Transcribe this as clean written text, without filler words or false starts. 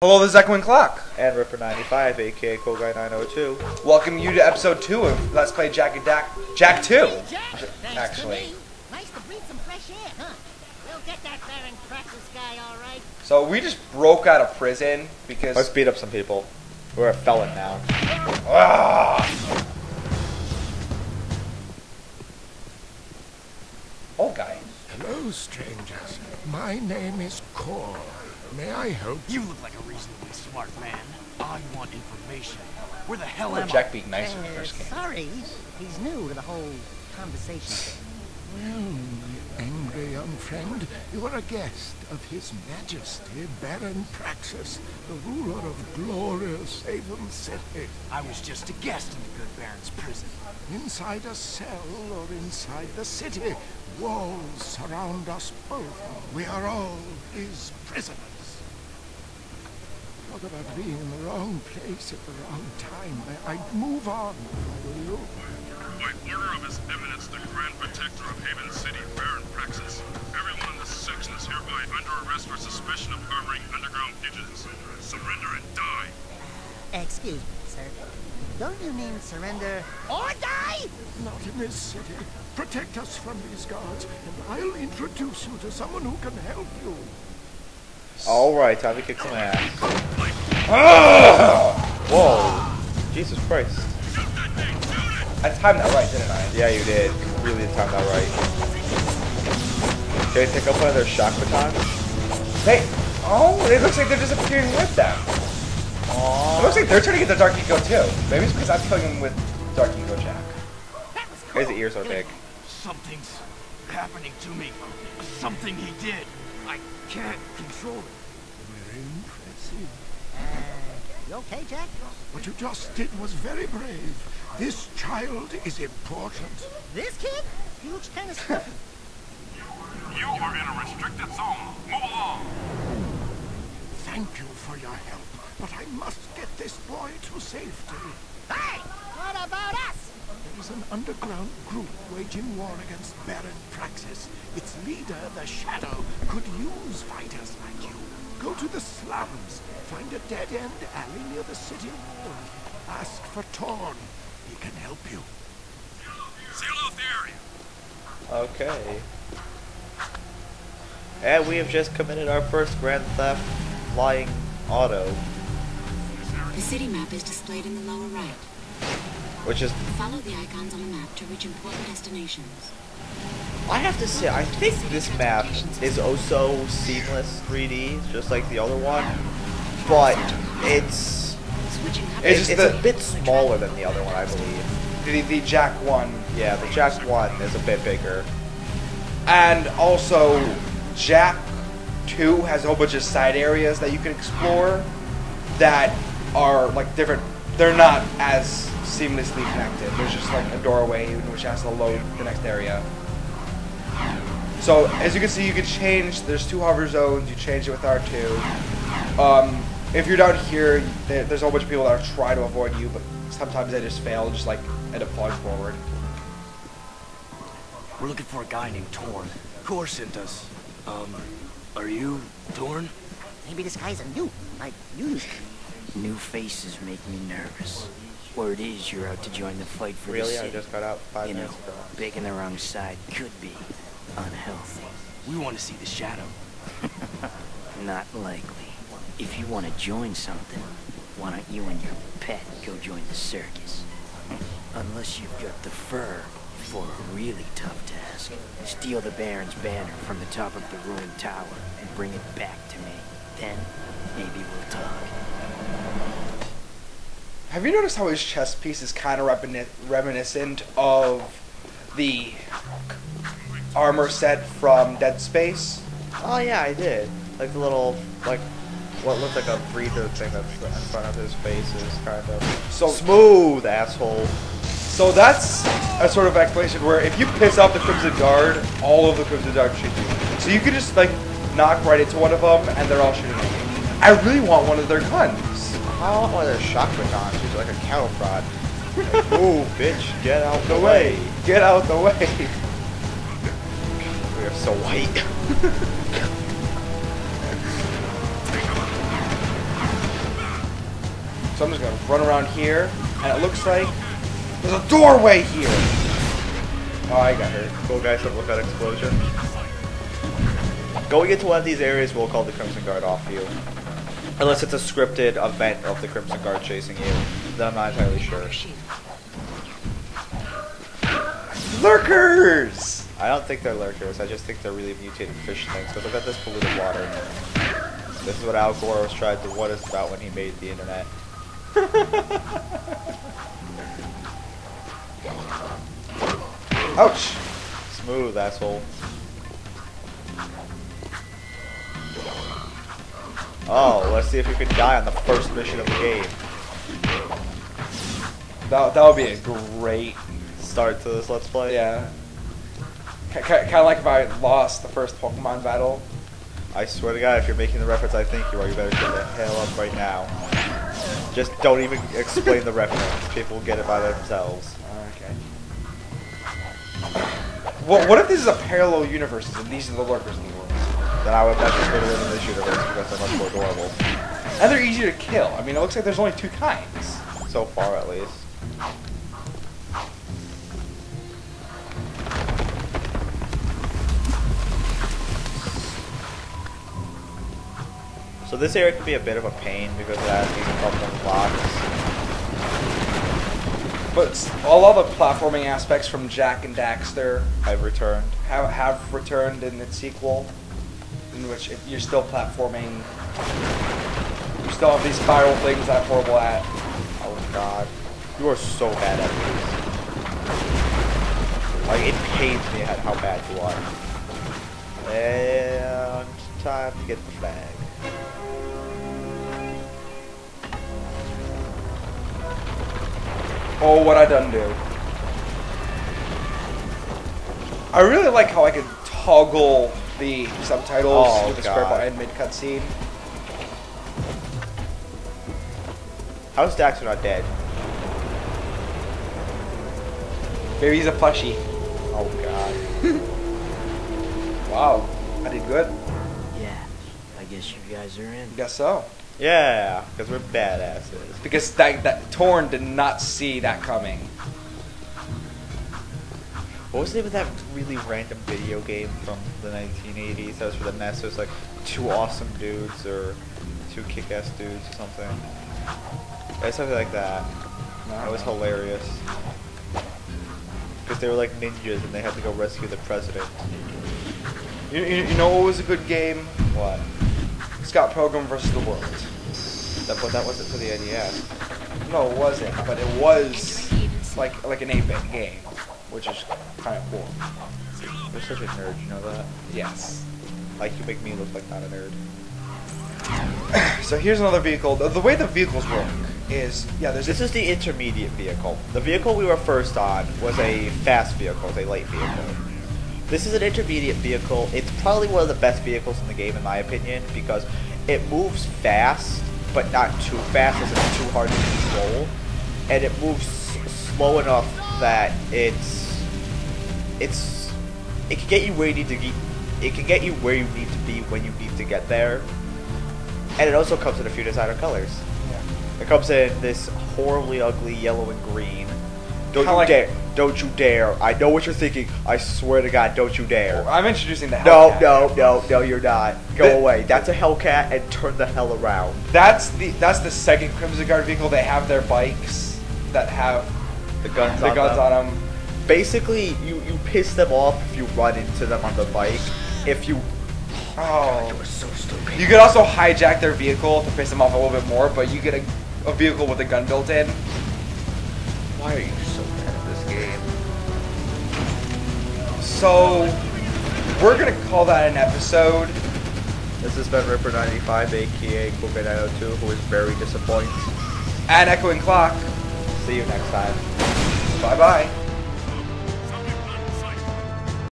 Hello, this is Echoing Clock. And Ripper95, a.k.a. Cool Guy 902. Welcome you to episode 2 of Let's Play Jack 2. Hey, Jack. Actually. Nice to breathe some fresh air, huh? We'll get that Baron Praxis guy, all right. So we just broke out of prison because... Let's beat up some people. We're a felon now. Old guy. Hello, strangers. My name is Cor. May I help? You look like a reasonably smart man. I want information. Where the hell am Jack being nice when he first came. Sorry, he's new to the whole conversation thing. Well, angry young friend, you are a guest of His Majesty Baron Praxis, the ruler of glorious Haven City. I was just a guest in the good Baron's prison. Inside a cell or inside the city, walls surround us both. We are all his prisoners. Talk about being in the wrong place at the wrong time. I'd move on, will you? By order of His Eminence, the Grand Protector of Haven City, Baron Praxis, everyone in this section is hereby under arrest for suspicion of harboring underground fugitives. Surrender and die. Excuse me, sir. Don't you mean surrender or die? Not in this city. Protect us from these guards, and I'll introduce you to someone who can help you. Alright, time to kick some ass. Whoa. Jesus Christ. I timed that right, didn't I? Yeah, you did. Really timed that right. Did they pick up one of their shock batons? Hey! Oh, it looks like they're disappearing with them. Aww. It looks like they're trying to get the Dark Eco too. Maybe it's because I'm killing him with Dark Eco Jack. That was cool. His ears are big. Something's happening to me. Something he did. I can't control it. Very impressive. You okay, Jack? What you just did was very brave. This child is important. This kid? He looks kind of stuffy. You are in a restricted zone. Move along. Thank you for your help, but I must get this boy to safety. Hey! What about us? There is an underground group waging war against Baron Praxis. Its leader, the Shadow, could use fighters like you. Go to the slums, find a dead-end alley near the city wall. Ask for Torn. He can help you. Seal off the area. Okay. And we have just committed our first Grand Theft Flying Auto. The city map is displayed in the lower right. Which is... Follow the icons on the map to reach important destinations. I have to say, I think this map is also seamless 3D, just like the other one. But it's a bit smaller than the other one, I believe. The Jack 1. Yeah, the Jack 1 is a bit bigger. And also, Jack 2 has a whole bunch of side areas that you can explore that are like different. They're not as seamlessly connected. There's just like a doorway which has to load the next area. So as you can see, you can change. There's 2 hover zones. You change it with R2. If you're down here, there's a whole bunch of people that are trying to avoid you, but sometimes they just fail, just like end up falling forward. We're looking for a guy named Torn. Cor sent us. Are you Torn? Maybe this guy's a new, like you. New faces make me nervous. Word is you're out to join the fight for the Really? city. I just got out 5 You know, minutes ago. picking the wrong side could be unhealthy. We want to see the Shadow. Not likely. If you want to join something, why don't you and your pet go join the circus? Unless you've got the fur for a really tough task. Steal the Baron's banner from the top of the ruined tower and bring it back to me. Then, maybe we'll talk. Have you noticed how his chest piece is kind of reminiscent of the armor set from Dead Space? Oh yeah, I did. Like the little, like, what looked like a breather thing that's in front of his face is kind of So smooth, asshole. So that's a sort of explanation where if you piss off the Crimson Guard, all of the Crimson Guard shoot you. So you could just like knock right into one of them and they're all shooting at you. I really want one of their guns. I don't want one of their shock batons. She's like a cattle prod. Move, bitch, get out the way. Get out the way. We are so white. So I'm just gonna run around here, and it looks like there's a doorway here. Oh, I got hurt. Cool guys, don't look at explosion. Going into one of these areas will call the Crimson Guard off you. Unless it's a scripted event of the Crimson Guard chasing you. Then I'm not entirely sure. Lurkers! I don't think they're lurkers, I just think they're really mutated fish things. Because look at this polluted water. This is what Al Gore was trying to warn us about when he made the internet. Ouch! Smooth, asshole. Oh, let's see if you can die on the first mission of the game. That would be a great Start to this Let's Play. Yeah. Kind of like if I lost the first Pokemon battle. I swear to God, if you're making the reference I think you are, you better shut the hell up right now. Just don't even explain the reference. People will get it by themselves. Okay. Well, what if this is a parallel universe and these are the lurkers in the world? Then I would much prefer to live in this universe because they're much more adorable. And they're easier to kill. I mean, it looks like there's only 2 kinds. So far, at least. So this area can be a bit of a pain because it has these couple of blocks. But all the platforming aspects from Jak and Daxter I've returned. have returned in its sequel, in which you're still platforming. You still have these spiral things that I'm horrible at. Oh God, you are so bad at these. Like it pains me at how bad you are. And time to get the flag. Oh, what I done do. I really like how I can toggle the subtitles with the square button mid-cutscene. How's Daxter not dead? Maybe he's a plushie. Oh God. Wow, I did good. Yeah, I guess you guys are in. Guess so. Yeah, because we're badasses. Because that Torn did not see that coming. What was the name of that really random video game from the 1980s that was for the NES? It was like 2 awesome dudes or 2 kick-ass dudes or something. It was something like that. That was hilarious. Because they were like ninjas and they had to go rescue the president. You know what was a good game? What? Scott Pilgrim vs. the World. That wasn't for the NES. No, it wasn't, but it was like an 8-bit game, which is kind of cool. You're such a nerd, you know that? Yes. Like you make me look like not a nerd. So here's another vehicle. The way the vehicles work is, This is the intermediate vehicle. The vehicle we were first on was a fast vehicle, a light vehicle. This is an intermediate vehicle. It's probably one of the best vehicles in the game, in my opinion, because it moves fast, but not too fast, as it's too hard to control, and it moves slow enough that it can get you where you need to be. It can get you where you need to be when you need to get there, and it also comes in a few designer colors. Yeah. It comes in this horribly ugly yellow and green. Don't Kinda you like- dare! Don't you dare! I know what you're thinking. I swear to God, don't you dare! I'm introducing the Hellcat. No, you're not. Go away. That's a Hellcat, and turn the hell around. That's the second Crimson Guard vehicle. They have their bikes that have The guns the on guns them. on them. Basically, you piss them off if you run into them on the bike. If you... Oh. It was so stupid. You could also hijack their vehicle to piss them off a little bit more, but you get a vehicle with a gun built in. Why are you so bad at this game? So, we're gonna call that an episode. This has been Ripper95, a.k.a. co-commentator, who is very disappointed. And Echoing Clock. See you next time. Bye-bye.